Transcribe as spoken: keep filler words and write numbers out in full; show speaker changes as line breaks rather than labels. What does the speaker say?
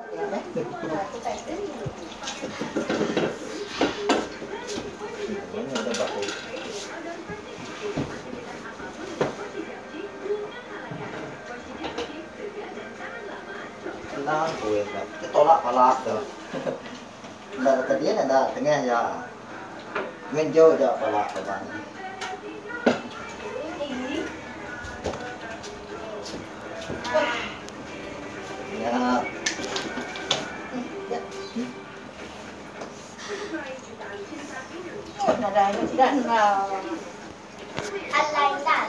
Nah, gue itu tolak palak tuh. Nggak tadi ada tengah ya. Menjauh dah palak abang. Ya.
Ada dan